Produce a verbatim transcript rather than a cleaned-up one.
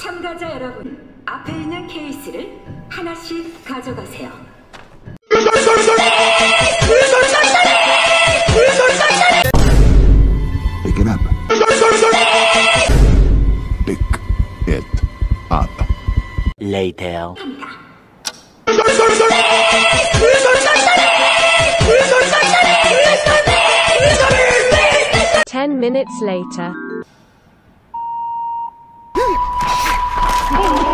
참가자 여러분, 앞에 있는 케이스를 하나씩 가져가세요. Pick it up. Pick it up. Later. Ten minutes later.